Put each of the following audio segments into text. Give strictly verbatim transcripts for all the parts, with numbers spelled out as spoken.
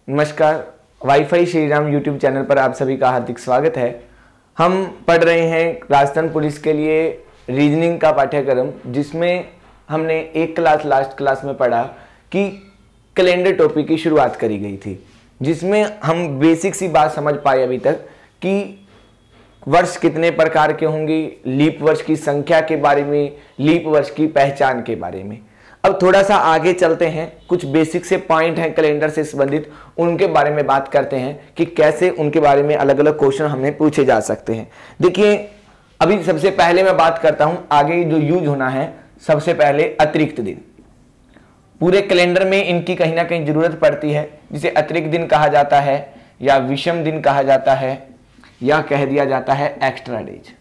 नमस्कार, WiFi Shri Ram YouTube channel पर आप सभी का हार्दिक स्वागत है। हम पढ़ रहे हैं राजस्थान पुलिस के लिए रीजनिंग का पाठ्यक्रम, जिसमें हमने एक क्लास लास्ट क्लास में पढ़ा कि कैलेंडर टॉपिक की शुरुआत करी गई थी, जिसमें हम बेसिक सी बात समझ पाए अभी तक कि वर्ष कितने प्रकार के होंगे, लीप वर्ष की संख्या के बारे में, लीप वर्ष की पहचान के बारे में। अब थोड़ा सा आगे चलते हैं, कुछ बेसिक से पॉइंट हैं कैलेंडर से संबंधित, उनके बारे में बात करते हैं कि कैसे उनके बारे में अलग अलग क्वेश्चन हमें पूछे जा सकते हैं। देखिए, अभी सबसे पहले मैं बात करता हूं आगे जो यूज होना है। सबसे पहले अतिरिक्त दिन, पूरे कैलेंडर में इनकी कहीं ना कहीं जरूरत पड़ती है, जिसे अतिरिक्त दिन कहा जाता है या विषम दिन कहा जाता है या कह दिया जाता है एक्स्ट्रा डेज।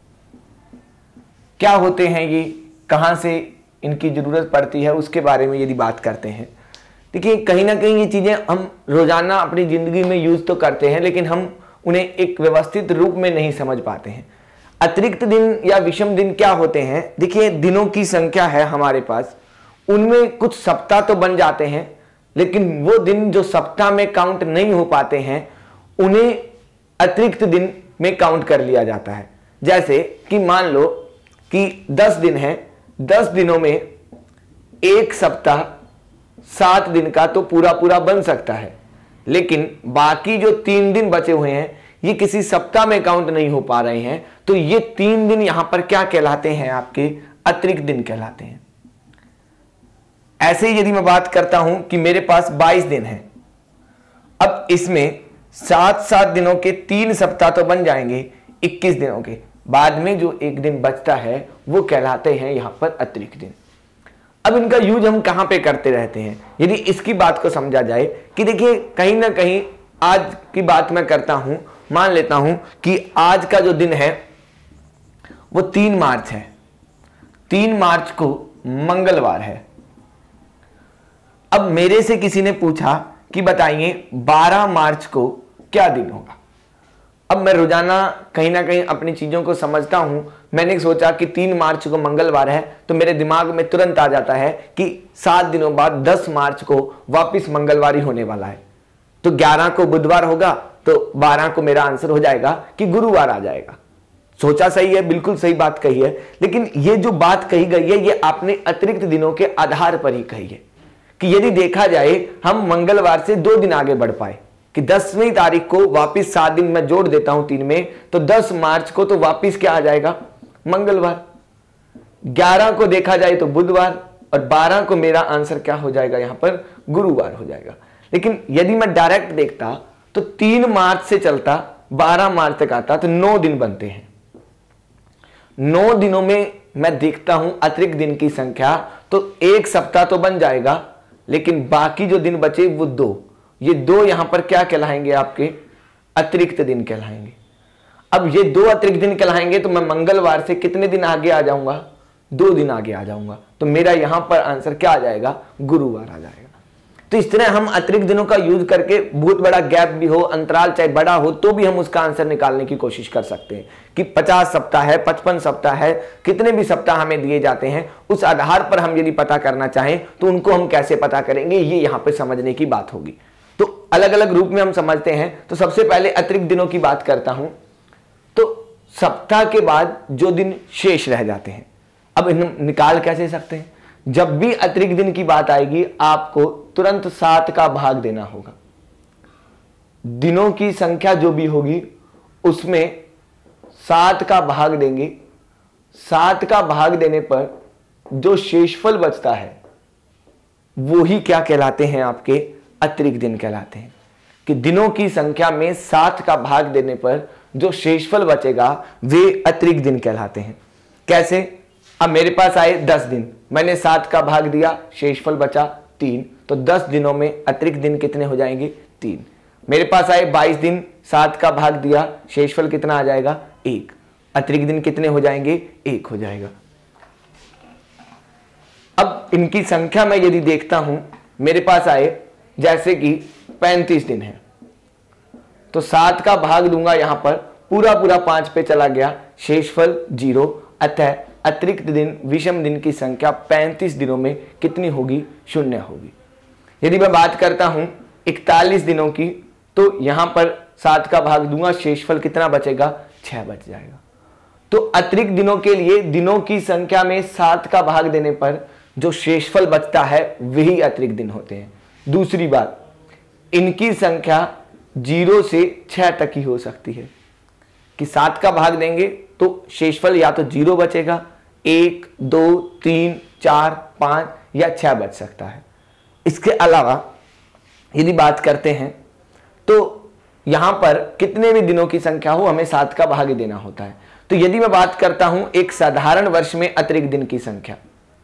क्या होते हैं ये, कहां से इनकी जरूरत पड़ती है, उसके बारे में यदि बात करते हैं। देखिए, कहीं ना कहीं ये चीजें हम रोजाना अपनी जिंदगी में यूज तो करते हैं, लेकिन हम उन्हें एक व्यवस्थित रूप में नहीं समझ पाते हैं। अतिरिक्त दिन या विषम दिन क्या होते हैं? देखिए, दिनों की संख्या है हमारे पास, उनमें कुछ सप्ताह तो बन जाते हैं, लेकिन वो दिन जो सप्ताह में काउंट नहीं हो पाते हैं, उन्हें अतिरिक्त दिन में काउंट कर लिया जाता है। जैसे कि मान लो कि दस दिन है, दस दिनों में एक सप्ताह सात दिन का तो पूरा पूरा बन सकता है, लेकिन बाकी जो तीन दिन बचे हुए हैं ये किसी सप्ताह में काउंट नहीं हो पा रहे हैं, तो ये तीन दिन यहां पर क्या कहलाते हैं? आपके अतिरिक्त दिन कहलाते हैं। ऐसे ही यदि मैं बात करता हूं कि मेरे पास बाईस दिन है, अब इसमें सात सात दिनों के तीन सप्ताह तो बन जाएंगे, इक्कीस दिनों के बाद में जो एक दिन बचता है वो कहलाते हैं यहां पर अतिरिक्त दिन। अब इनका यूज हम कहां पे करते रहते हैं, यदि इसकी बात को समझा जाए कि देखिए, कहीं ना कहीं आज की बात मैं करता हूं, मान लेता हूं कि आज का जो दिन है वो तीन मार्च है, तीन मार्च को मंगलवार है। अब मेरे से किसी ने पूछा कि बताइए बारह मार्च को क्या दिन होगा। अब मैं रोजाना कहीं ना कहीं अपनी चीजों को समझता हूं। मैंने सोचा कि तीन मार्च को मंगलवार है, तो मेरे दिमाग में तुरंत आ जाता है कि सात दिनों बाद दस मार्च को वापस मंगलवार ही होने वाला है, तो ग्यारह को बुधवार होगा, तो बारह को मेरा आंसर हो जाएगा कि गुरुवार आ जाएगा। सोचा सही है, बिल्कुल सही बात कही है, लेकिन ये जो बात कही गई है ये आपने अतिरिक्त दिनों के आधार पर ही कही है कि यदि देखा जाए हम मंगलवार से दो दिन आगे बढ़ पाए कि दसवीं तारीख को वापस सात दिन में जोड़ देता हूं तीन में, तो दस मार्च को तो वापस क्या आ जाएगा? मंगलवार। ग्यारह को देखा जाए तो बुधवार, और बारह को मेरा आंसर क्या हो जाएगा? यहां पर गुरुवार हो जाएगा। लेकिन यदि मैं डायरेक्ट देखता तो तीन मार्च से चलता बारह मार्च तक आता तो नौ दिन बनते हैं। नौ दिनों में मैं देखता हूं अतिरिक्त दिन की संख्या, तो एक सप्ताह तो बन जाएगा, लेकिन बाकी जो दिन बचे वो दो, ये दो यहां पर क्या कहलाएंगे? आपके अतिरिक्त दिन कहलाएंगे। अब ये दो अतिरिक्त दिन कहलाएंगे, तो मैं मंगलवार से कितने दिन आगे आ जाऊंगा? दो दिन आगे आ जाऊंगा, तो मेरा यहां पर आंसर क्या आ जाएगा? गुरुवार आ जाएगा। तो इस तरह हम अतिरिक्त दिनों का यूज करके बहुत बड़ा गैप भी हो, अंतराल चाहे बड़ा हो, तो भी हम उसका आंसर निकालने की कोशिश कर सकते हैं कि पचास सप्ताह है, पचपन सप्ताह है, कितने भी सप्ताह हमें दिए जाते हैं, उस आधार पर हम यदि पता करना चाहें तो उनको हम कैसे पता करेंगे, ये यहां पर समझने की बात होगी। तो अलग अलग रूप में हम समझते हैं। तो सबसे पहले अतिरिक्त दिनों की बात करता हूं, तो सप्ताह के बाद जो दिन शेष रह जाते हैं, अब इन्हें निकाल कैसे सकते हैं? जब भी अतिरिक्त दिन की बात आएगी, आपको तुरंत सात का भाग देना होगा। दिनों की संख्या जो भी होगी उसमें सात का भाग देंगे। सात का भाग देने पर जो शेषफल बचता है वो ही क्या कहलाते हैं? आपके अतिरिक्त दिन कहलाते हैं। कि दिनों की संख्या में सात का भाग देने पर जो शेषफल बचेगा वे अतिरिक्त दिन कहलाते हैं। कैसे? अब मेरे पास आए दस दिन, मैंने सात का भाग दिया, शेषफल बचा तीन, तो दस दिनों में अतिरिक्त दिन कितने हो जाएंगे? तीन। मेरे पास आए बाईस दिन, सात का भाग दिया, शेषफल कितना आ जाएगा? एक। अतिरिक्त दिन कितने हो जाएंगे? एक हो जाएगा। अब इनकी संख्या में यदि देखता हूं, मेरे पास आए जैसे कि पैंतीस दिन है, तो सात का भाग दूंगा, यहां पर पूरा पूरा पांच पे चला गया, शेषफल जीरो, अतः अतिरिक्त दिन विषम दिन की संख्या पैंतीस दिनों में कितनी होगी? शून्य होगी। यदि मैं बात करता हूं इकतालीस दिनों की, तो यहां पर सात का भाग दूंगा, शेषफल कितना बचेगा, छह बच जाएगा। तो अतिरिक्त दिनों के लिए दिनों की संख्या में सात का भाग देने पर जो शेषफल बचता है वही अतिरिक्त दिन होते हैं। दूसरी बात, इनकी संख्या जीरो से छह तक ही हो सकती है कि सात का भाग देंगे तो शेषफल या तो जीरो बचेगा, एक, दो, तीन, चार, पांच या छह बच सकता है। इसके अलावा यदि बात करते हैं तो यहां पर कितने भी दिनों की संख्या हो हमें सात का भाग देना होता है। तो यदि मैं बात करता हूं एक साधारण वर्ष में अतिरिक्त दिन की संख्या,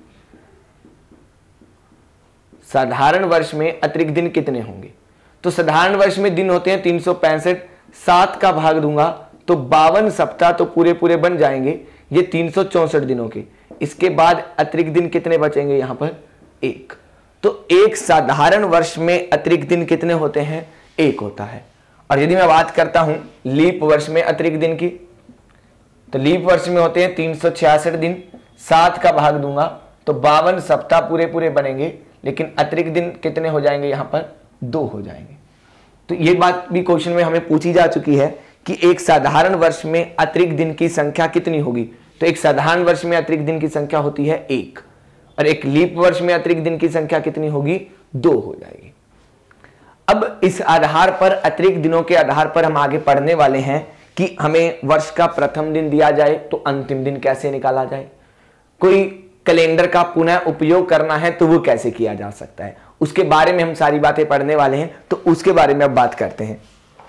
साधारण वर्ष में अतिरिक्त दिन कितने होंगे, तो साधारण वर्ष में दिन होते हैं तीन सौ पैंसठ, सात का भाग दूंगा तो बावन सप्ताह तो पूरे पूरे बन जाएंगे, ये तीन सौ चौसठ दिनों के। इसके बाद अतिरिक्त दिन कितने बचेंगे, यहां पर एक। तो एक साधारण वर्ष में अतिरिक्त दिन कितने होते हैं, एक होता है। और यदि मैं बात करता हूं लीप वर्ष में अतिरिक्त दिन की, तो लीप वर्ष में होते हैं तीन सौ छियासठ दिन, सात का भाग दूंगा तो बावन सप्ताह पूरे पूरे बनेंगे, लेकिन अतिरिक्त दिन कितने हो जाएंगे, यहां पर दो हो जाएंगे। तो ये बात भी क्वेश्चन में हमें पूछी जा चुकी है कि एक साधारण वर्ष में अतिरिक्त दिन की संख्या कितनी होगी, तो एक साधारण वर्ष में अतिरिक्त दिन की संख्या होती है एक, और एक लीप वर्ष में अतिरिक्त दिन की संख्या कितनी होगी, दो हो जाएगी। अब इस आधार पर, अतिरिक्त दिनों के आधार पर हम आगे पढ़ने वाले हैं कि हमें वर्ष का प्रथम दिन दिया जाए तो अंतिम दिन कैसे निकाला जाए, कोई कैलेंडर का पुनः उपयोग करना है तो वो कैसे किया जा सकता है, उसके बारे में हम सारी बातें पढ़ने वाले हैं। तो उसके बारे में अब बात करते हैं।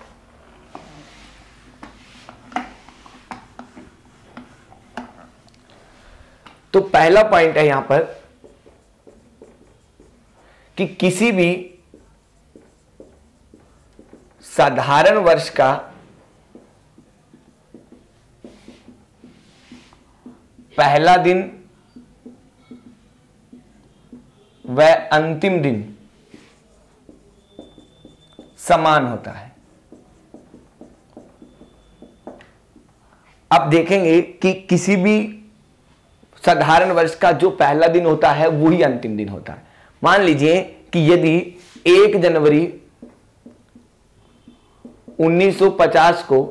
तो पहला पॉइंट है यहां पर कि किसी भी साधारण वर्ष का पहला दिन व अंतिम दिन समान होता है। अब देखेंगे कि किसी भी साधारण वर्ष का जो पहला दिन होता है वही अंतिम दिन होता है। मान लीजिए कि यदि एक जनवरी उन्नीस सौ पचास को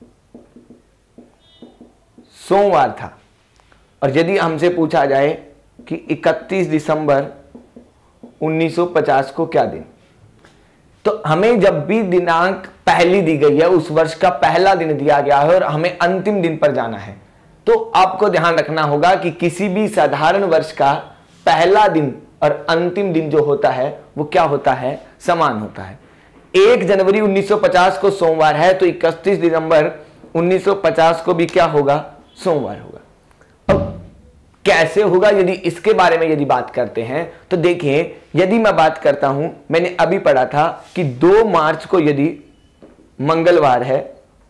सोमवार था, और यदि हमसे पूछा जाए कि इकतीस दिसंबर उन्नीस सौ पचास को क्या दिन, तो हमें जब भी दिनांक पहली दी गई है, उस वर्ष का पहला दिन दिया गया है और हमें अंतिम दिन पर जाना है, तो आपको ध्यान रखना होगा कि किसी भी साधारण वर्ष का पहला दिन और अंतिम दिन जो होता है वो क्या होता है, समान होता है। एक जनवरी उन्नीस सौ पचास को सोमवार है तो इकतीस दिसंबर उन्नीस सौ पचास को भी क्या होगा, सोमवार होगा। अब कैसे होगा, यदि इसके बारे में यदि बात करते हैं तो देखिए, यदि मैं बात करता हूं, मैंने अभी पढ़ा था कि दो मार्च को यदि मंगलवार है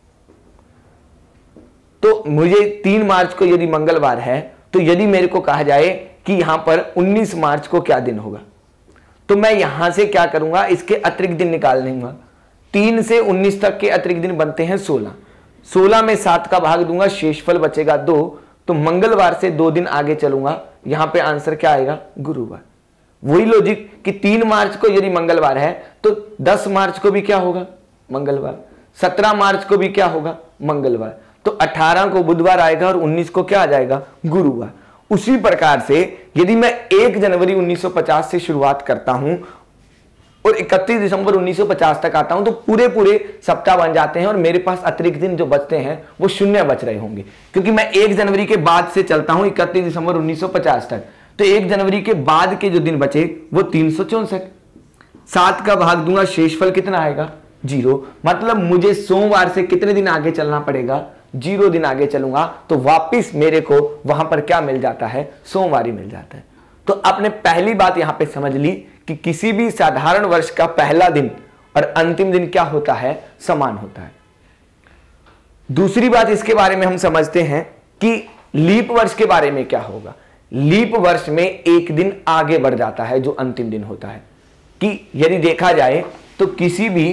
तो मुझे तीन मार्च को यदि मंगलवार है, तो यदि मेरे को कहा जाए कि यहां पर उन्नीस मार्च को क्या दिन होगा, तो मैं यहां से क्या करूंगा, इसके अतिरिक्त दिन निकाल लूंगा। तीन से उन्नीस तक के अतिरिक्त दिन बनते हैं सोलह, सोलह में सात का भाग दूंगा, शेषफल बचेगा दो, तो मंगलवार से दो दिन आगे चलूंगा, यहां पे आंसर क्या आएगा, गुरुवार। वही लॉजिक कि तीन मार्च को यदि मंगलवार है तो दस मार्च को भी क्या होगा, मंगलवार, सत्रह मार्च को भी क्या होगा, मंगलवार, तो अठारह को बुधवार आएगा और उन्नीस को क्या आ जाएगा, गुरुवार। उसी प्रकार से यदि मैं एक जनवरी उन्नीस सौ पचास से शुरुआत करता हूं और इकतीस दिसंबर उन्नीस सौ पचास तक आता हूं तो पूरे पूरे सप्ताह बन जाते हैं और मेरे पास अतिरिक्त दिन जो बचते हैं वो शून्य बच रहे होंगे, क्योंकि मैं एक जनवरी के बाद से चलता हूं इकतीस दिसंबर उन्नीस सौ पचास तक, तो एक जनवरी के बाद के जो दिन बचे वो तीन सौ चौसठ, सात का भाग दूंगा, शेषफल कितना आएगा, जीरो। मतलब मुझे सोमवार से कितने दिन आगे चलना पड़ेगा, जीरो दिन आगे चलूंगा, तो वापिस मेरे को वहां पर क्या मिल जाता है, सोमवार ही मिल जाता है। तो आपने पहली बात यहां पे समझ ली कि किसी भी साधारण वर्ष का पहला दिन और अंतिम दिन क्या होता है, समान होता है। दूसरी बात इसके बारे में हम समझते हैं कि लीप वर्ष के बारे में क्या होगा। लीप वर्ष में एक दिन आगे बढ़ जाता है जो अंतिम दिन होता है, कि यदि देखा जाए तो किसी भी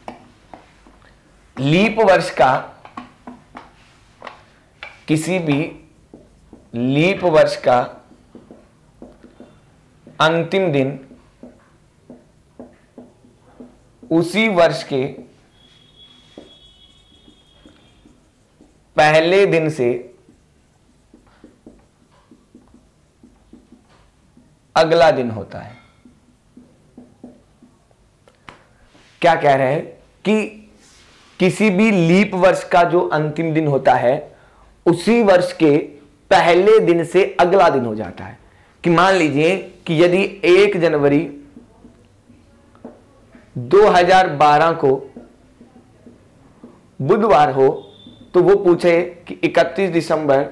लीप वर्ष का किसी भी लीप वर्ष का अंतिम दिन उसी वर्ष के पहले दिन से अगला दिन होता है। क्या कह रहे हैं कि किसी भी लीप वर्ष का जो अंतिम दिन होता है उसी वर्ष के पहले दिन से अगला दिन हो जाता है। कि मान लीजिए कि यदि एक जनवरी दो हज़ार बारह को बुधवार हो तो वो पूछे कि इकतीस दिसंबर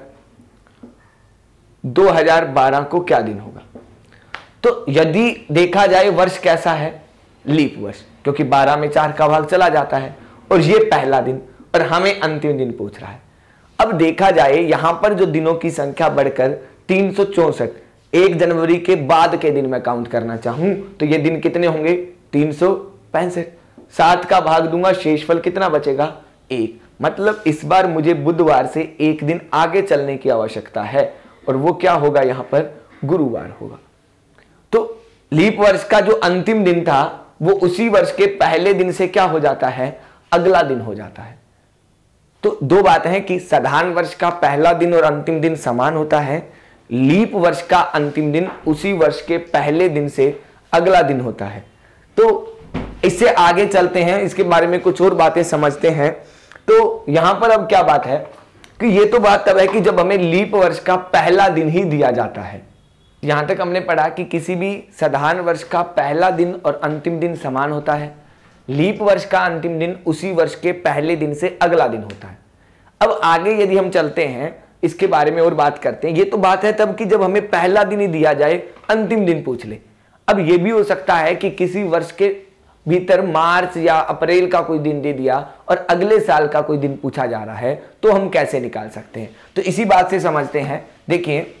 दो हज़ार बारह को क्या दिन होगा। तो यदि देखा जाए वर्ष कैसा है, लीप वर्ष, क्योंकि बारह में चार का भाग चला जाता है और ये पहला दिन और हमें अंतिम दिन पूछ रहा है। अब देखा जाए यहां पर जो दिनों की संख्या बढ़कर तीन सौ चौसठ, एक जनवरी के बाद के दिन मैं काउंट करना चाहूं तो ये दिन कितने होंगे, तीन सौ पैंसठ। सात का भाग दूंगा, शेषफल कितना बचेगा, एक। मतलब इस बार मुझे बुधवार से एक दिन आगे चलने की आवश्यकता है और वो क्या होगा, यहां पर गुरुवार होगा। तो लीप वर्ष का जो अंतिम दिन था वो उसी वर्ष के पहले दिन से क्या हो जाता है, अगला दिन हो जाता है। तो दो बातें हैं कि साधारण वर्ष का पहला दिन और अंतिम दिन समान होता है, लीप वर्ष का अंतिम दिन उसी वर्ष के पहले दिन से अगला दिन होता है। तो इससे आगे चलते हैं, इसके बारे में कुछ और बातें समझते हैं। तो यहां पर अब क्या बात है कि ये तो बात तब है कि जब हमें लीप वर्ष का पहला दिन ही दिया जाता है। यहां तक हमने पढ़ा कि किसी भी साधारण वर्ष का पहला दिन और अंतिम दिन समान होता है, लीप वर्ष का अंतिम दिन उसी वर्ष के पहले दिन से अगला दिन होता है। अब आगे यदि हम चलते हैं, इसके बारे में और बात करते हैं। ये तो बात है तब कि जब हमें पहला दिन ही दिया जाए, अंतिम दिन पूछ ले। अब ये भी हो सकता है कि किसी वर्ष के भीतर मार्च या अप्रैल का कोई दिन दे दिया और अगले साल का कोई दिन पूछा जा रहा है, तो हम कैसे निकाल सकते हैं। तो इसी बात से समझते हैं। देखिए,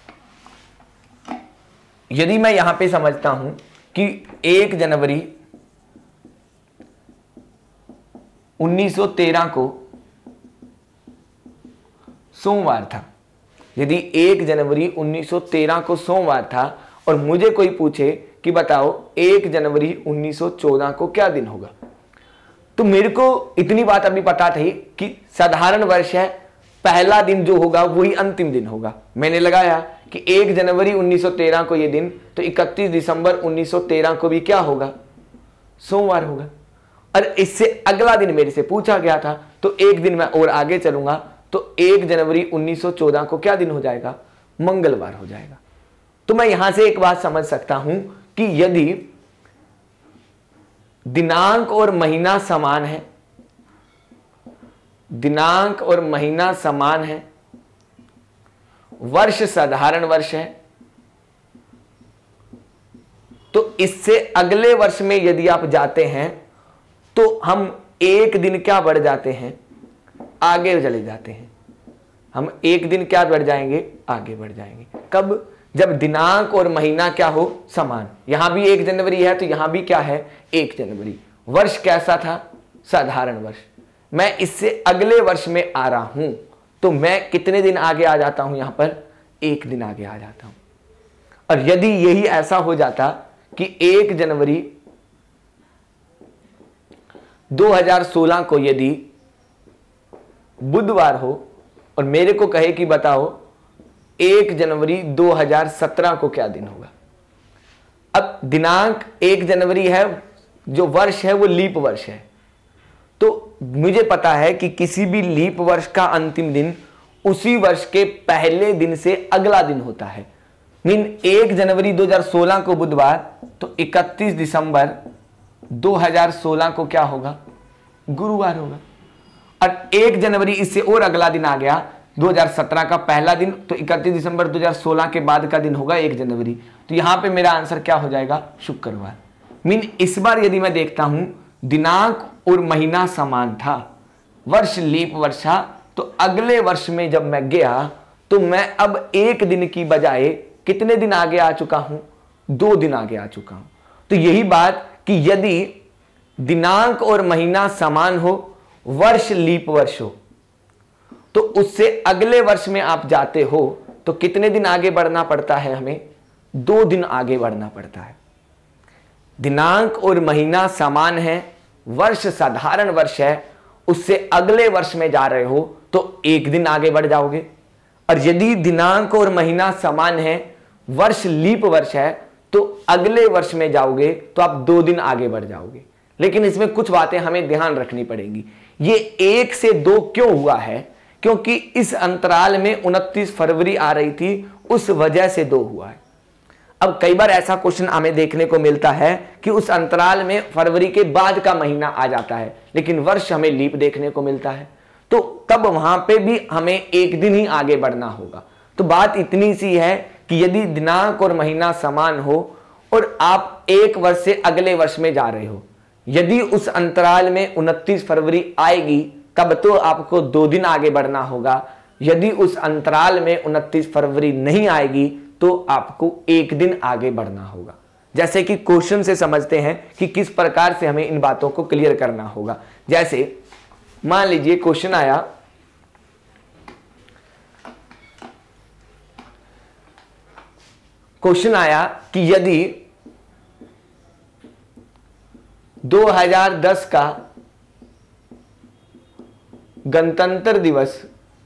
यदि मैं यहां पे समझता हूं कि एक जनवरी उन्नीस सौ तेरह को सोमवार था, यदि एक जनवरी उन्नीस सौ तेरह को सोमवार था और मुझे कोई पूछे कि बताओ एक जनवरी उन्नीस सौ चौदह को क्या दिन होगा, तो मेरे को इतनी बात अभी पता थी कि साधारण वर्ष है, पहला दिन जो होगा वही अंतिम दिन होगा। मैंने लगाया कि एक जनवरी उन्नीस सौ तेरह को ये दिन, तो इकतीस दिसंबर उन्नीस सौ तेरह को भी क्या होगा, सोमवार होगा। और इससे अगला दिन मेरे से पूछा गया था, तो एक दिन मैं और आगे चलूंगा तो एक जनवरी उन्नीस सौ चौदह को क्या दिन हो जाएगा, मंगलवार हो जाएगा। तो मैं यहां से एक बात समझ सकता हूं कि यदि दिनांक और महीना समान है, दिनांक और महीना समान है, वर्ष साधारण वर्ष है, तो इससे अगले वर्ष में यदि आप जाते हैं तो हम एक दिन क्या बढ़ जाते हैं, आगे चले जाते हैं। हम एक दिन क्या बढ़ जाएंगे, आगे बढ़ जाएंगे। कब, जब दिनांक और महीना क्या हो, समान। यहां भी एक जनवरी है तो यहां भी क्या है, एक जनवरी। वर्ष कैसा था, साधारण वर्ष। मैं इससे अगले वर्ष में आ रहा हूं तो मैं कितने दिन आगे आ जाता हूं, यहां पर एक दिन आगे आ जाता हूं। और यदि यही ऐसा हो जाता कि एक जनवरी दो हज़ार सोलह को यदि बुधवार हो और मेरे को कहे कि बताओ एक जनवरी दो हज़ार सत्रह को क्या दिन होगा। अब दिनांक एक जनवरी है, जो वर्ष है वो लीप वर्ष है, तो मुझे पता है कि किसी भी लीप वर्ष का अंतिम दिन उसी वर्ष के पहले दिन से अगला दिन होता है। मीन एक जनवरी दो हज़ार सोलह को बुधवार, तो इकतीस दिसंबर दो हज़ार सोलह को क्या होगा, गुरुवार होगा। और एक जनवरी इससे और अगला दिन आ गया, दो हज़ार सत्रह का पहला दिन, तो इकतीस दिसंबर दो हज़ार सोलह के बाद का दिन होगा एक जनवरी। तो यहां पे मेरा आंसर क्या हो जाएगा, शुक्रवार। मीन इस बार यदि मैं देखता हूं दिनांक और महीना समान था, वर्ष लीप वर्ष था, तो अगले वर्ष में जब मैं गया तो मैं अब एक दिन की बजाय कितने दिन आगे आ चुका हूं, दो दिन आगे आ चुका हूं। तो यही बात कि यदि दिनांक और महीना समान हो, वर्ष लीप वर्ष हो, तो उससे अगले वर्ष में आप जाते हो तो कितने दिन आगे बढ़ना पड़ता है, हमें दो दिन आगे बढ़ना पड़ता है। दिनांक और महीना समान है, वर्ष साधारण वर्ष है, उससे अगले वर्ष में जा रहे हो तो एक दिन आगे बढ़ जाओगे। और यदि दिनांक और महीना समान है, वर्ष लीप वर्ष है, तो अगले वर्ष में जाओगे तो आप दो दिन आगे बढ़ जाओगे। लेकिन इसमें कुछ बातें हमें ध्यान रखनी पड़ेंगी। ये एक से दो क्यों हुआ है? क्योंकि इस अंतराल में उनतीस फरवरी आ रही थी, उस वजह से दो हुआ है। अब कई बार ऐसा क्वेश्चन हमें देखने को मिलता है कि उस अंतराल में फरवरी के बाद का महीना आ जाता है, लेकिन वर्ष हमें लीप देखने को मिलता है, तो तब वहां पे भी हमें एक दिन ही आगे बढ़ना होगा। तो बात इतनी सी है कि यदि दिनांक और महीना समान हो और आप एक वर्ष से अगले वर्ष में जा रहे हो, यदि उस अंतराल में उनतीस फरवरी आएगी तब तो आपको दो दिन आगे बढ़ना होगा। यदि उस अंतराल में उनतीस फरवरी नहीं आएगी तो आपको एक दिन आगे बढ़ना होगा। जैसे कि क्वेश्चन से समझते हैं कि किस प्रकार से हमें इन बातों को क्लियर करना होगा। जैसे मान लीजिए क्वेश्चन आया, क्वेश्चन आया कि यदि दो हज़ार दस का गणतंत्र दिवस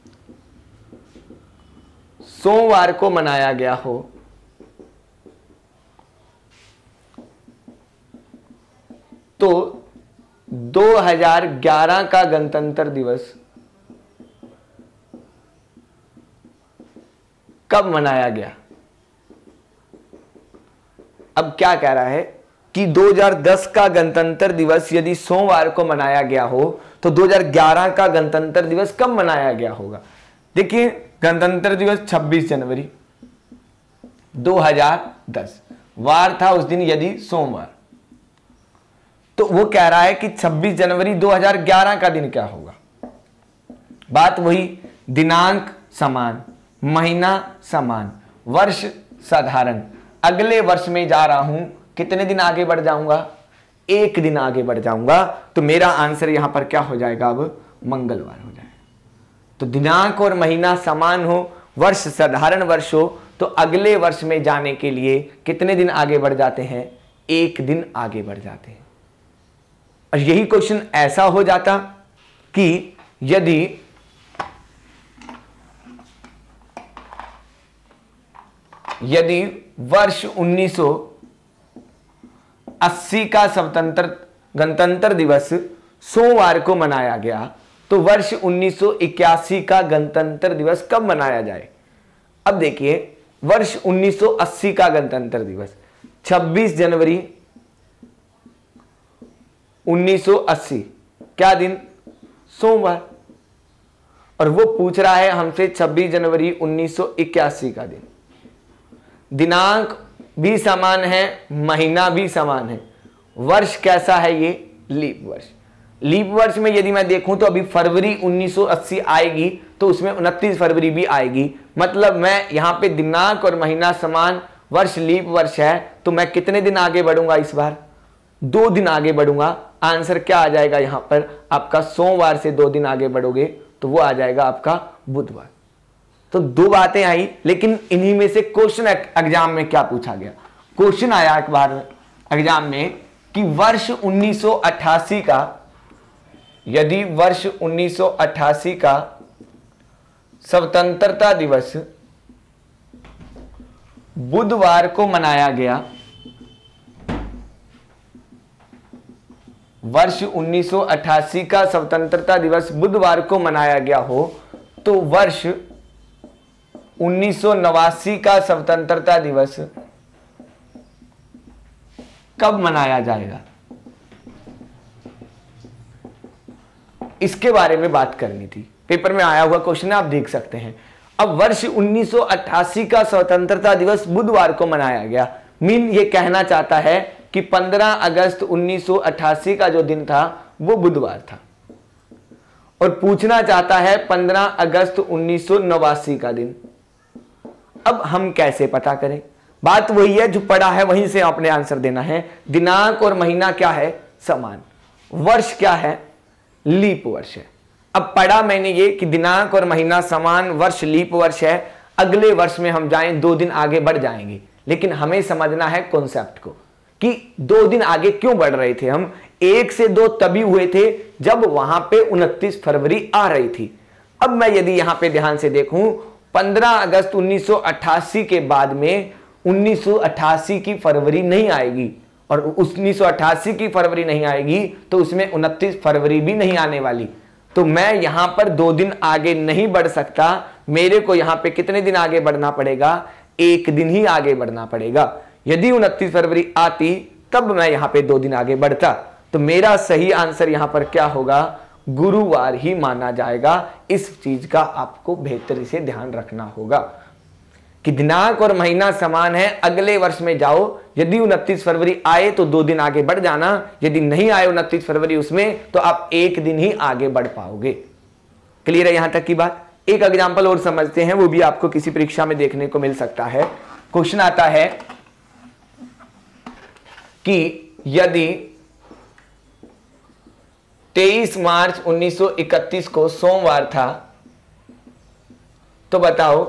सोमवार को मनाया गया हो तो दो हज़ार ग्यारह का गणतंत्र दिवस कब मनाया गया? अब क्या कह रहा है कि दो हज़ार दस का गणतंत्र दिवस यदि सोमवार को मनाया गया हो तो दो हज़ार ग्यारह का गणतंत्र दिवस कब मनाया गया होगा? देखिए, गणतंत्र दिवस छब्बीस जनवरी दो हज़ार दस, वार था उस दिन यदि सोमवार, तो वो कह रहा है कि छब्बीस जनवरी दो हज़ार ग्यारह का दिन क्या होगा। बात वही, दिनांक समान, महीना समान, वर्ष साधारण, अगले वर्ष में जा रहा हूं, कितने दिन आगे बढ़ जाऊंगा? एक दिन आगे बढ़ जाऊंगा। तो मेरा आंसर यहां पर क्या हो जाएगा? अब मंगलवार हो जाएगा। तो दिनांक और महीना समान हो, वर्ष साधारण वर्ष हो, तो अगले वर्ष में जाने के लिए कितने दिन आगे बढ़ जाते हैं? एक दिन आगे बढ़ जाते हैं। और यही क्वेश्चन ऐसा हो जाता कि यदि यदि वर्ष उन्नीस सौ अस्सी का स्वतंत्र गणतंत्र दिवस सोमवार को मनाया गया तो वर्ष उन्नीस सौ इक्यासी का गणतंत्र दिवस कब मनाया जाए? अब देखिए, वर्ष उन्नीस सौ अस्सी का गणतंत्र दिवस छब्बीस जनवरी उन्नीस सौ अस्सी, क्या दिन? सोमवार। और वो पूछ रहा है हमसे छब्बीस जनवरी उन्नीस सौ इक्यासी का दिन। दिनांक भी समान है, महीना भी समान है, वर्ष कैसा है? ये लीप वर्ष। लीप वर्ष में यदि मैं देखूं तो अभी फरवरी उन्नीस सौ अस्सी आएगी तो उसमें उनतीस फरवरी भी आएगी। मतलब मैं यहां पे दिनांक और महीना समान, वर्ष लीप वर्ष है, तो मैं कितने दिन आगे बढ़ूंगा इस बार? दो दिन आगे बढ़ूंगा। आंसर क्या आ जाएगा यहां पर आपका? सोमवार से दो दिन आगे बढ़ोगे तो वो आ जाएगा आपका बुधवार। तो दो बातें आई, लेकिन इन्हीं में से क्वेश्चन एग्जाम में क्या पूछा गया? क्वेश्चन आया एक बार एग्जाम में कि वर्ष उन्नीस सौ अट्ठासी का, यदि वर्ष उन्नीस सौ अट्ठासी का स्वतंत्रता दिवस बुधवार को मनाया गया, वर्ष उन्नीस सौ अट्ठासी का स्वतंत्रता दिवस बुधवार को मनाया गया हो तो वर्ष उन्नीस सौ नवासी का स्वतंत्रता दिवस कब मनाया जाएगा? इसके बारे में बात करनी थी। पेपर में आया हुआ क्वेश्चन है, आप देख सकते हैं। अब वर्ष उन्नीस सौ अट्ठासी का स्वतंत्रता दिवस बुधवार को मनाया गया, मीन ये कहना चाहता है कि पंद्रह अगस्त उन्नीस सौ अट्ठासी का जो दिन था वो बुधवार था, और पूछना चाहता है पंद्रह अगस्त उन्नीस सौ नवासी का दिन। अब हम कैसे पता करें? बात वही है जो पढ़ा है वहीं से आपने आंसर देना है। दिनांक और महीना क्या है? समान। वर्ष क्या है? लीप वर्ष है। अब पढ़ा मैंने ये कि दिनांक और महीना समान, वर्ष लीप वर्ष है, अगले वर्ष में हम जाएं दो दिन आगे बढ़ जाएंगे, लेकिन हमें समझना है कॉन्सेप्ट को कि दो दिन आगे क्यों बढ़ रहे थे हम। एक से दो तभी हुए थे जब वहां पे उनतीस फरवरी आ रही थी। अब मैं यदि यहां पे ध्यान से देखूं, पंद्रह अगस्त उन्नीस सौ अट्ठासी के बाद में उन्नीस सौ अट्ठासी की फरवरी नहीं आएगी, और उन्नीस सौ अट्ठासी की फरवरी नहीं आएगी तो उसमें उनतीस फरवरी भी नहीं आने वाली। तो मैं यहां पर दो दिन आगे नहीं बढ़ सकता, मेरे को यहां पे कितने दिन आगे बढ़ना पड़ेगा, एक दिन ही आगे बढ़ना पड़ेगा। यदि उनतीस फरवरी आती तब मैं यहां पे दो दिन आगे बढ़ता। तो मेरा सही आंसर यहां पर क्या होगा, गुरुवार ही माना जाएगा। इस चीज का आपको बेहतरी से ध्यान रखना होगा कि दिनांक और महीना समान है, अगले वर्ष में जाओ, यदि उनतीस फरवरी आए तो दो दिन आगे बढ़ जाना, यदि नहीं आए उनतीस फरवरी उसमें तो आप एक दिन ही आगे बढ़ पाओगे। क्लियर है यहां तक की बात। एक एग्जांपल और समझते हैं, वो भी आपको किसी परीक्षा में देखने को मिल सकता है। क्वेश्चन आता है कि यदि तेईस मार्च उन्नीस सौ इकतीस को सोमवार था तो बताओ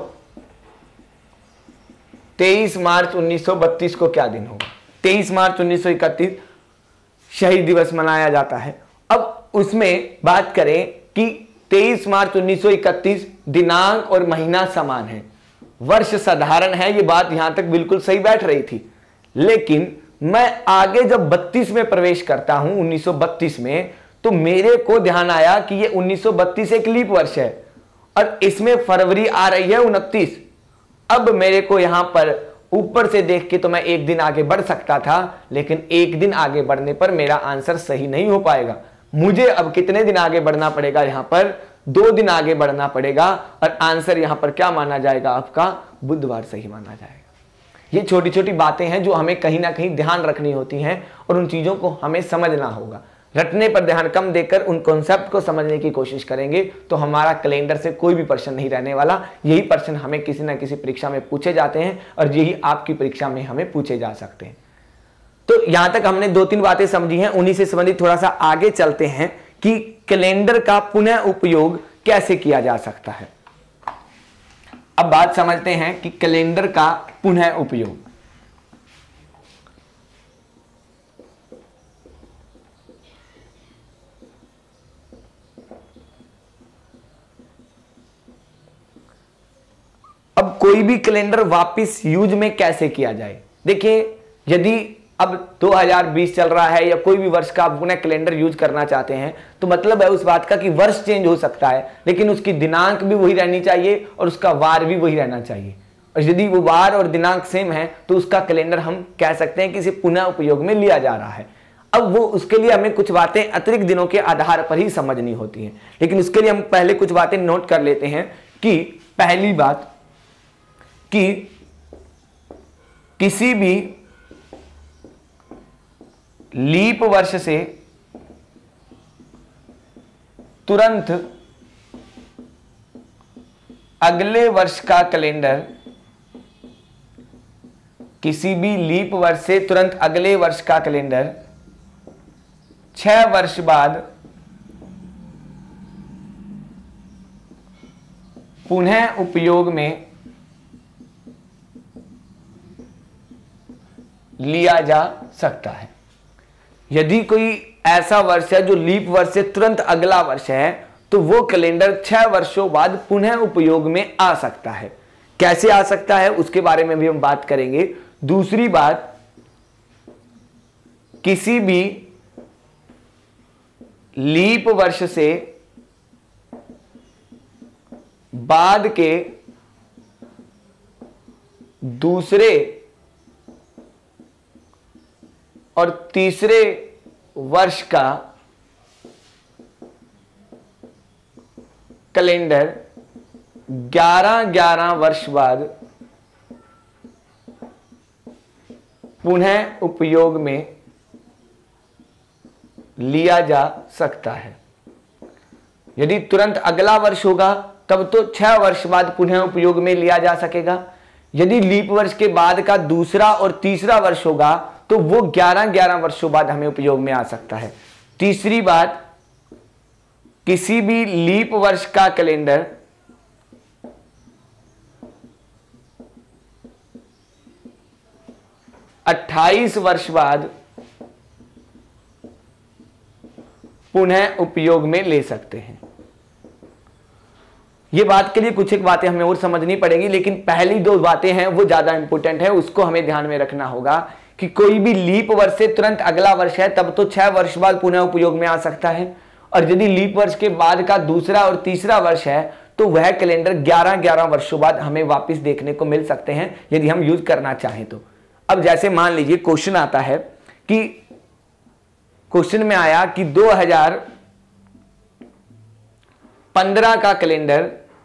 तेईस मार्च उन्नीस सौ बत्तीस को क्या दिन होगा। तेईस मार्च उन्नीस सौ इकतीस शहीद दिवस मनाया जाता है। अब उसमें बात करें कि तेईस मार्च उन्नीस सौ इकतीस दिनांक और महीना समान है, वर्ष साधारण है, ये बात यहां तक बिल्कुल सही बैठ रही थी। लेकिन मैं आगे जब बत्तीस में प्रवेश करता हूं, उन्नीस सौ बत्तीस में, तो मेरे को ध्यान आया कि ये उन्नीस सौ बत्तीस एक लीप वर्ष है और इसमें फरवरी आ रही है उनतीस। अब मेरे को यहां पर ऊपर से देख के तो मैं एक दिन आगे बढ़ सकता था, लेकिन एक दिन आगे बढ़ने पर मेरा आंसर सही नहीं हो पाएगा। मुझे अब कितने दिन आगे बढ़ना पड़ेगा, यहां पर दो दिन आगे बढ़ना पड़ेगा, और आंसर यहां पर क्या माना जाएगा, आपका बुधवार सही माना जाएगा। ये छोटी छोटी बातें हैं जो हमें कहीं ना कहीं ध्यान रखनी होती हैं और उन चीजों को हमें समझना होगा। रटने पर ध्यान कम देकर उन कॉन्सेप्ट को समझने की कोशिश करेंगे तो हमारा कैलेंडर से कोई भी प्रश्न नहीं रहने वाला। यही प्रश्न हमें किसी ना किसी परीक्षा में पूछे जाते हैं और यही आपकी परीक्षा में हमें पूछे जा सकते हैं। तो यहां तक हमने दो तीन बातें समझी हैं, उन्हीं से संबंधित थोड़ा सा आगे चलते हैं कि कैलेंडर का पुनः उपयोग कैसे किया जा सकता है। अब बात समझते हैं कि कैलेंडर का पुनः उपयोग। अब कोई भी कैलेंडर वापस यूज में कैसे किया जाए। देखिए, यदि अब दो हज़ार बीस चल रहा है या कोई भी वर्ष का आप पुनः कैलेंडर यूज करना चाहते हैं तो मतलब है उस बात का कि वर्ष चेंज हो सकता है, लेकिन उसकी दिनांक भी वही रहनी चाहिए और उसका वार भी वही रहना चाहिए। और यदि वो वार और दिनांक सेम है तो उसका कैलेंडर हम कह सकते हैं कि इसे पुनः उपयोग में लिया जा रहा है। अब वो उसके लिए हमें कुछ बातें अतिरिक्त दिनों के आधार पर ही समझनी होती हैं, लेकिन उसके लिए हम पहले कुछ बातें नोट कर लेते हैं कि पहली बात कि किसी भी लीप वर्ष से तुरंत अगले वर्ष का कैलेंडर, किसी भी लीप वर्ष से तुरंत अगले वर्ष का कैलेंडर छह वर्ष बाद पुनः उपयोग में लिया जा सकता है। यदि कोई ऐसा वर्ष है जो लीप वर्ष से तुरंत अगला वर्ष है तो वो कैलेंडर छह वर्षों बाद पुनः उपयोग में आ सकता है। कैसे आ सकता है उसके बारे में भी हम बात करेंगे। दूसरी बात, किसी भी लीप वर्ष से बाद के दूसरे और तीसरे वर्ष का कैलेंडर ग्यारह ग्यारह वर्ष बाद पुनः उपयोग में लिया जा सकता है। यदि तुरंत अगला वर्ष होगा तब तो छह वर्ष बाद पुनः उपयोग में लिया जा सकेगा। यदि लीप वर्ष के बाद का दूसरा और तीसरा वर्ष होगा तो वो ग्यारह ग्यारह वर्षों बाद हमें उपयोग में आ सकता है। तीसरी बात, किसी भी लीप वर्ष का कैलेंडर अट्ठाईस वर्ष बाद पुनः उपयोग में ले सकते हैं। ये बात के लिए कुछ एक बातें हमें और समझनी पड़ेगी, लेकिन पहली दो बातें हैं वो ज्यादा इंपॉर्टेंट है, उसको हमें ध्यान में रखना होगा कि कोई भी लीप वर्ष से तुरंत अगला वर्ष है तब तो छह वर्ष बाद पुनः उपयोग में आ सकता है, और यदि लीप वर्ष के बाद का दूसरा और तीसरा वर्ष है तो वह कैलेंडर ग्यारह ग्यारह वर्षों बाद हमें वापस देखने को मिल सकते हैं यदि हम यूज करना चाहें तो। अब जैसे मान लीजिए क्वेश्चन आता है कि क्वेश्चन में आया कि दो हज़ार पंद्रह का कैलेंडर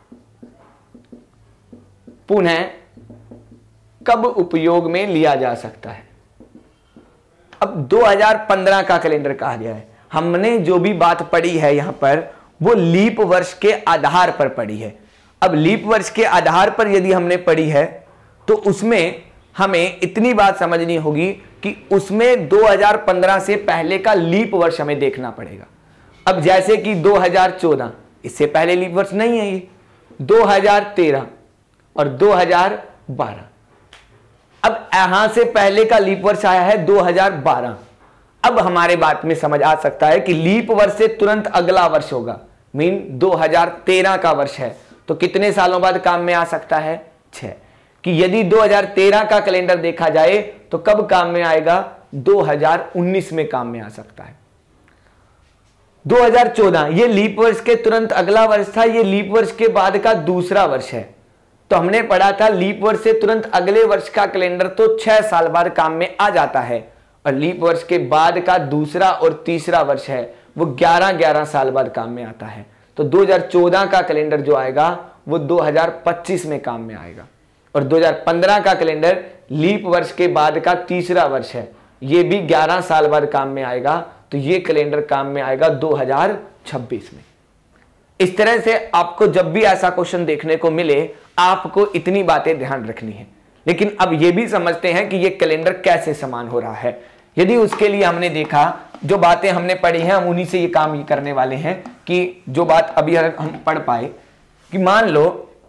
पुनः कब उपयोग में लिया जा सकता है। अब दो हज़ार पंद्रह का कैलेंडर कहा गया है, हमने जो भी बात पढ़ी है यहां पर वो लीप वर्ष के आधार पर पढ़ी है। अब लीप वर्ष के आधार पर यदि हमने पढ़ी है तो उसमें हमें इतनी बात समझनी होगी कि उसमें दो हज़ार पंद्रह से पहले का लीप वर्ष हमें देखना पड़ेगा। अब जैसे कि दो हज़ार चौदह, इससे पहले लीप वर्ष नहीं है, ये दो हज़ार तेरह और दो हज़ार बारह। अब यहां से पहले का लीप वर्ष आया है दो हज़ार बारह। अब हमारे बात में समझ आ सकता है कि लीप वर्ष से तुरंत अगला वर्ष होगा, मीन दो हज़ार तेरह का वर्ष है तो कितने सालों बाद काम में आ सकता है, छह। कि यदि दो हज़ार तेरह का कैलेंडर देखा जाए तो कब काम में आएगा, दो हज़ार उन्नीस में काम में आ सकता है। दो हज़ार चौदह ये लीप वर्ष के तुरंत अगला वर्ष था, ये लीप वर्ष के बाद का दूसरा वर्ष है। तो हमने पढ़ा था लीप वर्ष से तुरंत अगले वर्ष का कैलेंडर तो छह साल बाद काम में आ जाता है, और लीप वर्ष के बाद का दूसरा और तीसरा वर्ष है वो ग्यारह ग्यारह साल बाद काम में आता है। तो दो हज़ार चौदह का कैलेंडर जो आएगा वो दो हज़ार पच्चीस में काम में आएगा, और दो हज़ार पंद्रह का कैलेंडर लीप वर्ष के बाद का तीसरा वर्ष है, ये भी ग्यारह साल बाद काम में आएगा। तो ये कैलेंडर काम में आएगा दो हज़ार छब्बीस में। इस तरह से आपको जब भी ऐसा क्वेश्चन देखने को मिले आपको इतनी बातें ध्यान रखनी है। लेकिन अब ये भी समझते हैं कि ये कैलेंडर कैसे समान हो रहा है। यदि उसके लिए हमने देखा, जो बातें हमने पढ़ी हैं हम उन्हीं से ये काम ये करने वाले हैं कि जो बात अभी हम पढ़ पाए कि मान लो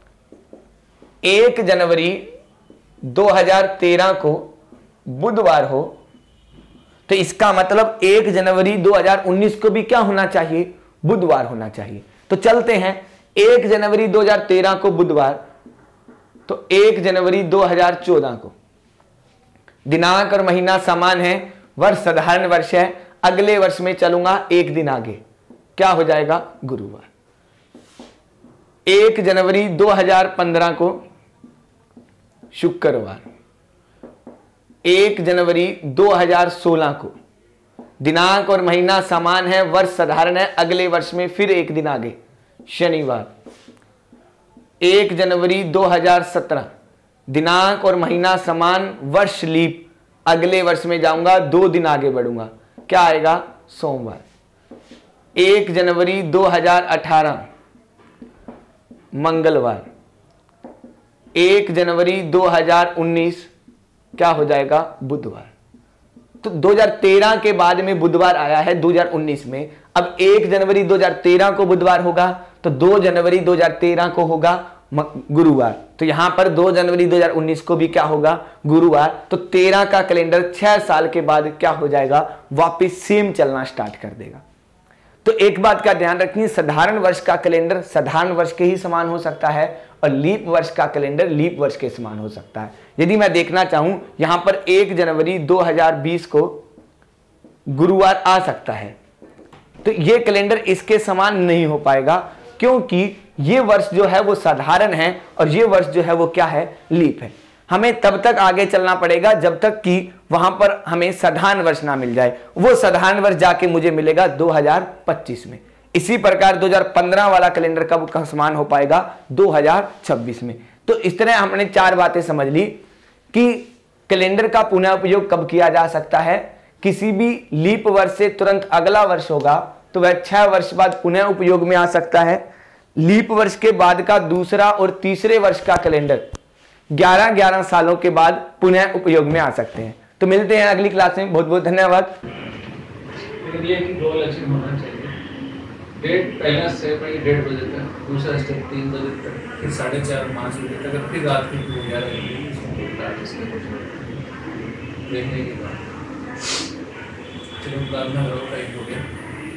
एक जनवरी दो हज़ार तेरह को बुधवार हो तो इसका मतलब एक जनवरी दो हज़ार उन्नीस को भी क्या होना चाहिए, बुधवार होना चाहिए। तो चलते हैं, एक जनवरी दो हज़ार तेरह को बुधवार तो एक जनवरी दो हज़ार चौदह को दिनांक और महीना समान है, वर्ष साधारण वर्ष है, अगले वर्ष में चलूंगा एक दिन आगे, क्या हो जाएगा, गुरुवार। एक जनवरी दो हज़ार पंद्रह को शुक्रवार, एक जनवरी दो हज़ार सोलह को दिनांक और महीना समान है, वर्ष साधारण है, अगले वर्ष में फिर एक दिन आगे, शनिवार। एक जनवरी दो हज़ार सत्रह दिनांक और महीना समान, वर्ष लीप, अगले वर्ष में जाऊंगा दो दिन आगे बढ़ूंगा, क्या आएगा, सोमवार। एक जनवरी दो हज़ार अठारह मंगलवार। एक जनवरी दो हज़ार उन्नीस क्या हो जाएगा, बुधवार। तो दो हज़ार तेरह के बाद में बुधवार आया है दो हज़ार उन्नीस में। अब एक जनवरी दो हज़ार तेरह को बुधवार होगा तो दो जनवरी दो हज़ार तेरह को होगा गुरुवार। तो यहां पर दो जनवरी दो हज़ार उन्नीस को भी क्या होगा, गुरुवार। तो तेरह का कैलेंडर छह साल के बाद क्या हो जाएगा, वापस सेम चलना स्टार्ट कर देगा। तो एक बात का ध्यान रखिए, साधारण वर्ष का कैलेंडर साधारण वर्ष के ही समान हो सकता है और लीप वर्ष का कैलेंडर लीप वर्ष के समान हो सकता है। यदि मैं देखना चाहूं यहां पर एक जनवरी दो हज़ार बीस को गुरुवार आ सकता है, तो यह कैलेंडर इसके समान नहीं हो पाएगा क्योंकि ये वर्ष जो है वो साधारण है और ये वर्ष जो है वो क्या है, लीप है। हमें तब तक आगे चलना पड़ेगा जब तक कि वहां पर हमें साधारण वर्ष ना मिल जाए। वो साधारण वर्ष जाके मुझे मिलेगा दो हज़ार पच्चीस में। इसी प्रकार दो हज़ार पंद्रह वाला कैलेंडर कब का समान हो पाएगा, दो हज़ार छब्बीस में। तो इस तरह हमने चार बातें समझ ली कि कैलेंडर का पुनः उपयोग कब किया जा सकता है। किसी भी लीप वर्ष से तुरंत अगला वर्ष होगा तो वह छह वर्ष बाद पुनः उपयोग में आ सकता है। लीप वर्ष के बाद का दूसरा और तीसरे वर्ष का कैलेंडर ग्यारह ग्यारह सालों के बाद पुनः उपयोग में आ सकते हैं। तो मिलते हैं अगली क्लास में, बहुत बहुत धन्यवाद। लेकिन ये कि गोल अचीव होना चाहिए। डेट पहला स्टेप है डेढ़ बजे तक, दूसरा स्टेप तीन बजे तक, फिर साढ़े चार पाँच बजे तक, फिर रात की ग्यारह बजे। देखने के बाद चलो प्रार्थना करो, टाइम हो गया।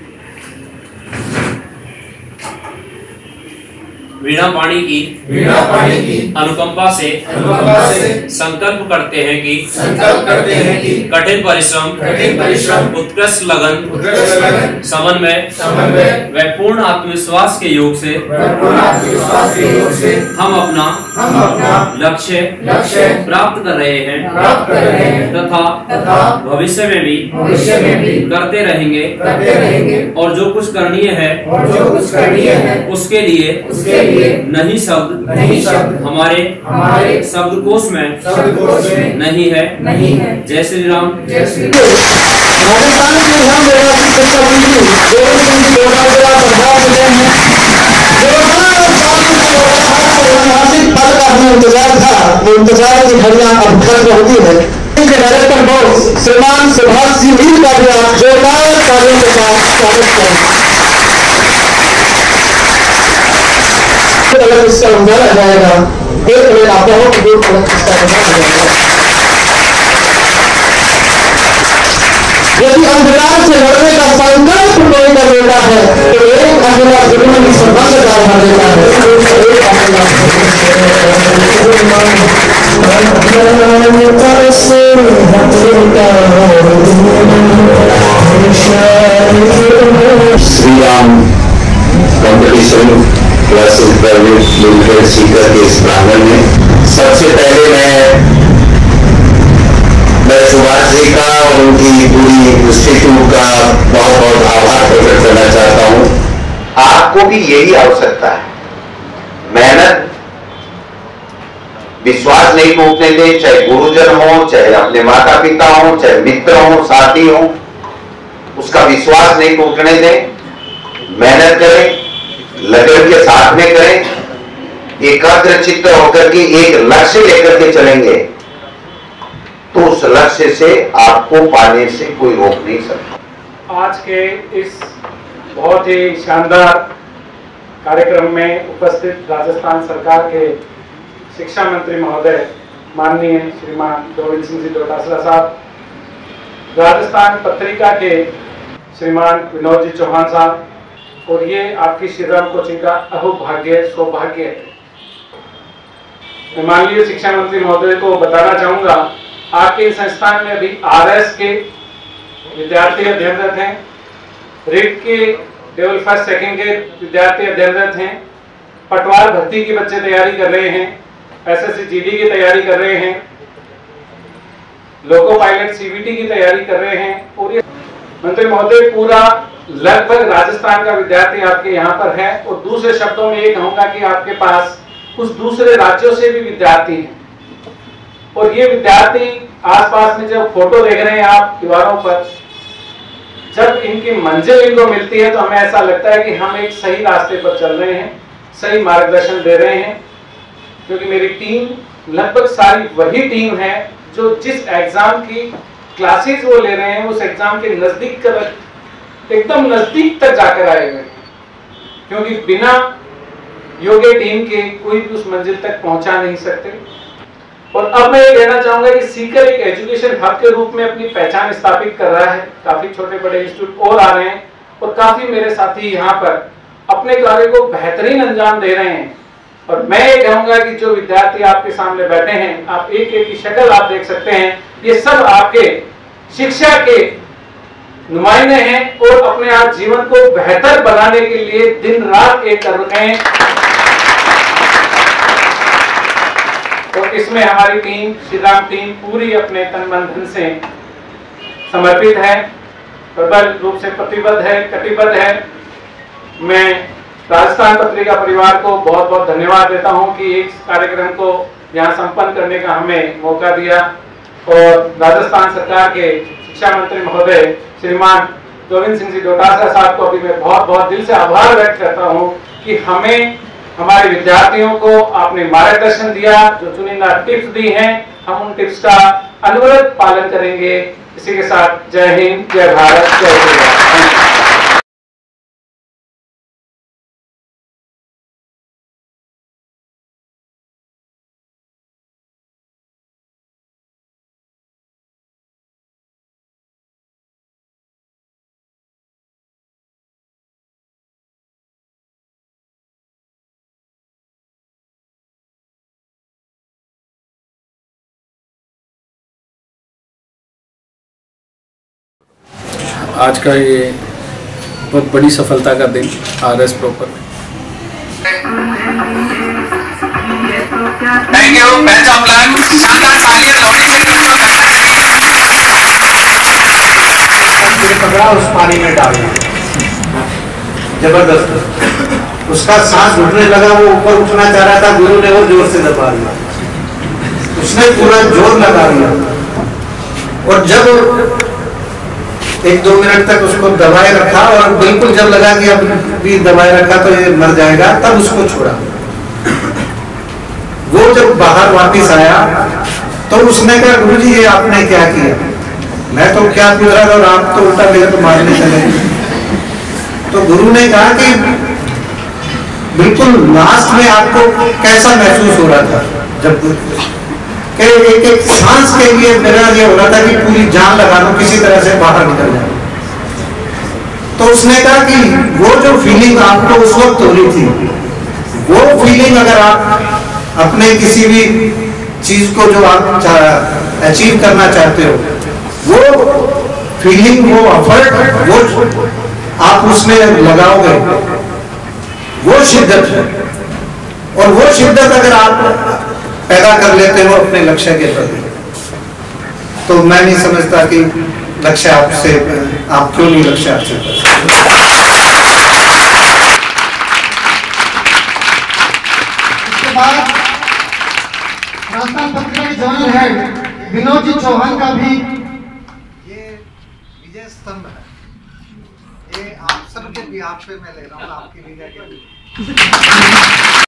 वीणा पाणी की वीणा पाणी की अनुकंपा से अनुकंपा से संकल्प करते हैं कि संकल्प करते हैं कि कठिन परिश्रम कठिन परिश्रम उत्कृष्ट लगन उत्कृष्ट लगन समन्वय समन्वय व पूर्ण आत्मविश्वास के योग से पूर्ण आत्मविश्वास के योग से हम अपना हम अपना लक्ष्य लक्ष्य प्राप्त कर रहे हैं प्राप्त कर रहे हैं तथा तथा भविष्य में भी भविष्य में भी करते रहेंगे करते रहेंगे और जो कुछ करणीय है और जो कुछ करणीय है उसके लिए उसके लिए नहीं शब्द नहीं शब्द हमारे हमारे शब्दकोश में शब्दकोश में नहीं है नहीं है। जय श्री राम। जय श्री राजस्थान के हम निर्वाचित शिक्षा मंत्री गोविंद सिंह जी डोटासरा प्रभाव मिले हैं। ऐतिहासिक पल का हमें इंतजार था, वो इंतजार की घड़ियां अब खत्म होती है। इनके डायरेक्टर बॉस श्रीमान सुभाष जी मीर का भी आप जोरदार तालियों के साथ स्वागत करें। अलग इसका उजाला जाएगा, एक मिनट आप बहुत दूर अलग इसका उजाला जाएगा। यदि अंधकार से लड़ने का संकल्प कोई कर लेता है तो एक अंधकार जीवन की संबंध डाल देता है। Shri Ram competition classes private limited Sikar के इस प्रांगण में सबसे पहले मैं मैं सुभाष जी का और उनकी पूरी इंस्टीट्यूट का बहुत बहुत आभार प्रकट करना चाहता हूं। आपको भी यही आवश्यकता है, मेहनत, विश्वास नहीं टूटने दें, चाहे गुरुजन हो, चाहे अपने माता पिता हो, चाहे मित्र हो, साथी हो, उसका विश्वास नहीं टूटने दें। मेहनत करें, लगन के साथ में करें, एकाग्र चित्त होकर के एक लक्ष्य लेकर के चलेंगे तो उस लक्ष्य से आपको पाने से कोई रोक नहीं सकता। आज के इस बहुत ही शानदार कार्यक्रम में उपस्थित राजस्थान सरकार के शिक्षा मंत्री महोदय माननीय श्रीमान गोविंद सिंह जी डोटासरा साहब, राजस्थान पत्रिका के श्रीमान विनोद जी चौहान साहब, और ये आपकी श्री राम कोचिंग का अहोभाग्य सौभाग्य है। मैं माननीय शिक्षा मंत्री महोदय को बताना चाहूंगा, आपके संस्थान में अभी आरएस के विद्यार्थी अध्ययनरत हैं, रिट के लेवल फर्स्ट सेकंड के विद्यार्थी अध्ययनरत हैं, पटवार भर्ती की बच्चे तैयारी कर रहे हैं, एसएससी जीडी की तैयारी कर रहे हैं, लोको पायलट सीबीटी की तैयारी कर रहे हैं। और ये मंत्री महोदय पूरा लगभग राजस्थान का विद्यार्थी आपके यहाँ पर है। और दूसरे शब्दों में ये कहूंगा कि आपके पास कुछ दूसरे राज्यों से भी विद्यार्थी हैं, और ये विद्यार्थी आसपास में जब फोटो देख रहे हैं आप दीवारों पर, जब इनकी मंजिल इनको मिलती है तो हमें ऐसा लगता है कि हम एक सही रास्ते पर चल रहे हैं, सही मार्गदर्शन दे रहे हैं। क्योंकि मेरी टीम लगभग सारी वही टीम है जो जिस एग्जाम की क्लासेस वो ले रहे हैं उस एग्जाम के नजदीक कर एकदम नजदीक तक जाकर आए हुए, क्योंकि बिना योग्य टीम के कोई भी उस मंजिल तक पहुंचा नहीं सकते। और अब मैं ये कहना चाहूंगा कि सीकर एक एजुकेशन हब के रूप में अपनी पहचान स्थापित कर रहा है। काफी छोटे बड़े इंस्टीट्यूट और आ रहे हैं और काफी मेरे साथी यहाँ पर अपने कार्य को बेहतरीन अंजाम दे रहे हैं। और मैं ये कहूंगा कि जो विद्यार्थी आपके सामने बैठे हैं, आप एक एक की शक्ल आप देख सकते हैं, ये सब आपके शिक्षा के नुमाइंदे हैं और अपने आप जीवन को बेहतर बनाने के लिए दिन रात एक कर रहे हैं। और इसमें हमारी टीम, श्री राम टीम, पूरी अपने तन मन धन से समर्पित है, प्रबल रूप से प्रतिबद्ध है, कटिबद्ध है। मैं राजस्थान पत्रिका परिवार को बहुत बहुत धन्यवाद देता हूं कि इस कार्यक्रम को यहां संपन्न करने का हमें मौका दिया। और राजस्थान सरकार के शिक्षा मंत्री महोदय श्रीमान गोविंद सिंह जी डोटासरा साहब को भी मैं बहुत बहुत दिल से आभार व्यक्त करता हूं कि हमें, हमारे विद्यार्थियों को आपने मार्गदर्शन दिया, जो चुनिंदा टिप्स दी हैं, हम उन टिप्स का अनवरत पालन करेंगे। इसी के साथ जय हिंद, जय भारत, जय श्री राम। आज का ये बहुत बड़ी सफलता का दिन आर एस प्रॉपर में। Thank you. Best of luck. शानदार तालियां लौटी से पकड़ा, उस पानी में डाल दिया जबरदस्त। उसका सांस घुटने लगा, वो ऊपर उठना चाह रहा था, गुरु ने वो जोर से दबा दिया, उसने पूरा जोर लगा दिया। और जब एक दो मिनट तक उसको दबाए रखा और बिल्कुल जब लगा कि अब भी दबाए रखा तो ये मर जाएगा, तब उसको छोड़ा। वो जब बाहर वापस आया तो उसने कहा, गुरुजी ये आपने क्या किया? मैं तो क्या गुजरा और आप तो उल्टा मेरे को मारने चले। तो गुरु ने कहा कि बिल्कुल लास्ट में आपको कैसा महसूस हो रहा था? जब कि एक एक सांस के लिए मेरा ये हो रहा था कि पूरी जान लगा लो, किसी तरह से बाहर निकल जाए। तो उसने कहा कि वो जो फीलिंग आपको उस वक्त हो रही थी, वो फीलिंग अगर आप अपने किसी भी चीज को जो आप अचीव करना चाहते हो, वो फीलिंग, वो एफर्ट, वो आप उसमें लगाओगे, वो शिद्दत है। और वो शिद्दत अगर आप पैदा कर लेते हो अपने लक्ष्य के प्रति, तो मैं नहीं समझता कि लक्ष्य आपसे, आप क्यों नहीं लक्ष्य हासिल कर सकते। इसके बाद राजस्थान पत्रिका के जनरल हेड विनोद जी चौहान का भी ये विजय स्तंभ है, ये आप सबके भी आप पे मैं ले रहा हूँ, आपकी विजय के लिए।